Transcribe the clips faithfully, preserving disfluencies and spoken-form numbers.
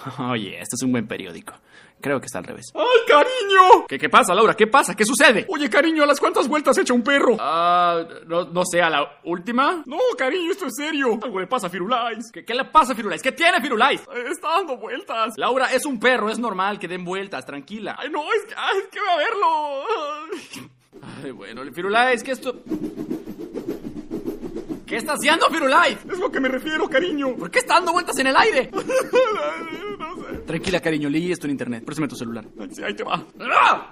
Oye, este es un buen periódico. Creo que está al revés. ¡Ay, cariño! ¿Qué, qué pasa, Laura? ¿Qué pasa? ¿Qué sucede? Oye, cariño, ¿a las cuántas vueltas echa un perro? Ah, no, no sé, ¿a la última? No, cariño, esto es serio. Algo le pasa a Firulais. ¿Qué, qué le pasa a Firulais? ¿Qué tiene Firulais? Eh, Está dando vueltas. Laura, es un perro, es normal que den vueltas, tranquila. Ay, no, es que, ay, es que va a verlo. Ay, bueno, Firulais, ¿qué esto? ¿Qué está haciendo Firulais? Es lo que me refiero, cariño. ¿Por qué está dando vueltas en el aire? No sé. Tranquila, cariño, leí esto en internet. Préstame tu celular. Ay, sí, ahí te va. ¡Ah!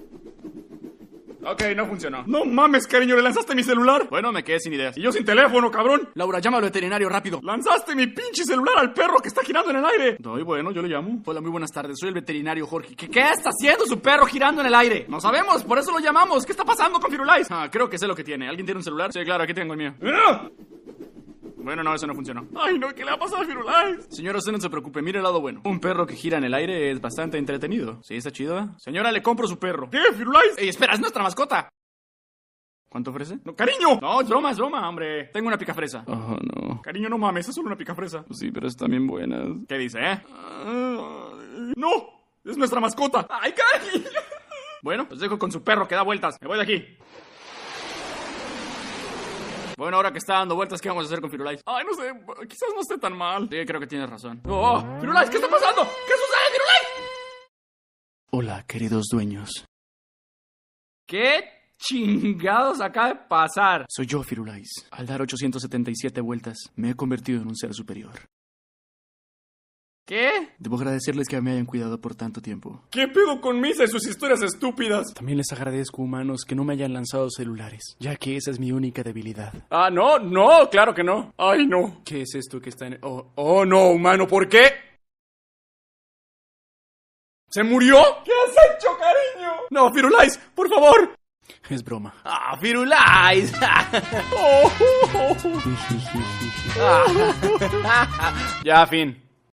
Ok, no funcionó. No mames, cariño, ¿le lanzaste mi celular? Bueno, me quedé sin ideas. Y yo sin teléfono, cabrón. Laura, llama al veterinario rápido. Lanzaste mi pinche celular al perro que está girando en el aire. Ay, bueno, yo le llamo. Hola, muy buenas tardes. Soy el veterinario Jorge. ¿Qué, qué está haciendo su perro girando en el aire? No sabemos, por eso lo llamamos. ¿Qué está pasando con Firulais? Ah, creo que sé lo que tiene. ¿Alguien tiene un celular? Sí, claro, aquí tengo el mío. ¡Ah! Bueno, no, eso no funcionó. Ay, no, ¿qué le va a pasar a Firulais? Señora, usted no se preocupe, mire el lado bueno. Un perro que gira en el aire es bastante entretenido. ¿Sí, está chido? ¿Eh? Señora, le compro su perro. ¿Qué, Firulais? Ey, espera, es nuestra mascota. ¿Cuánto ofrece? No, cariño. No, es broma, es broma, hombre. Tengo una picafresa. Oh, no. Cariño, no mames, es solo una picafresa. Sí, pero están bien buenas. ¿Qué dice, eh? Uh, no, es nuestra mascota. Ay, cariño. Bueno, los dejo con su perro que da vueltas. Me voy de aquí. Bueno, ahora que está dando vueltas, ¿qué vamos a hacer con Firulais? Ay, no sé, quizás no esté tan mal. Sí, creo que tienes razón. Oh, Firulais, ¿qué está pasando? ¿Qué sucede, Firulais? Hola, queridos dueños. ¿Qué chingados acaba de pasar? Soy yo, Firulais. Al dar ochocientas setenta y siete vueltas, me he convertido en un ser superior. ¿Qué? Debo agradecerles que me hayan cuidado por tanto tiempo. ¿Qué pedo con Misa y sus historias estúpidas? También les agradezco, humanos, que no me hayan lanzado celulares, ya que esa es mi única debilidad. Ah, no, no, claro que no. Ay, no. ¿Qué es esto que está en...? Oh, oh, no, humano, ¿por qué? ¿Se murió? ¿Qué has hecho, cariño? No, Firulais, por favor. Es broma. ¡Ah, Firulais! oh, oh, oh. Ya, fin.